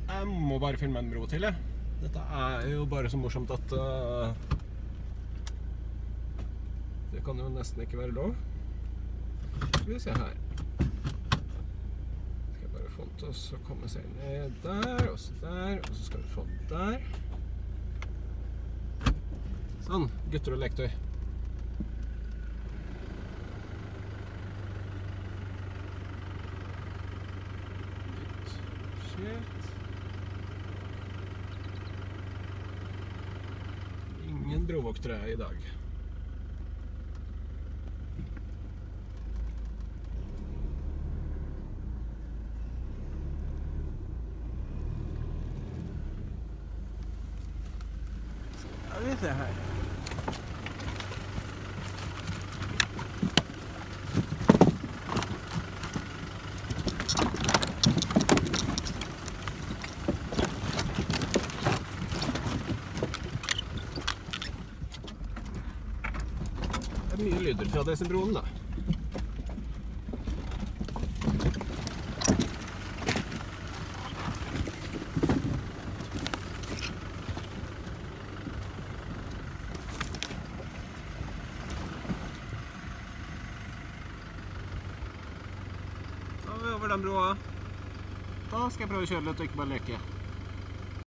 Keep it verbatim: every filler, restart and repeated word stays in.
Jeg må bare finne meg en bro til, jeg. Dette er jo bare så morsomt at uh, det kan jo nesten ikke være lov. Skal vi se her. Skal jeg bare få den til oss å komme seg ned der, og så der, og så skal vi få den der. Sånn, gutter og leketøy. Nytt skilt. Ingen brovoktere i dag. Skal vi se her. Det er mye lyder fra disse broene, da. Da er vi over den broa. Da skal jeg prøve å kjøre litt og ikke bare leke.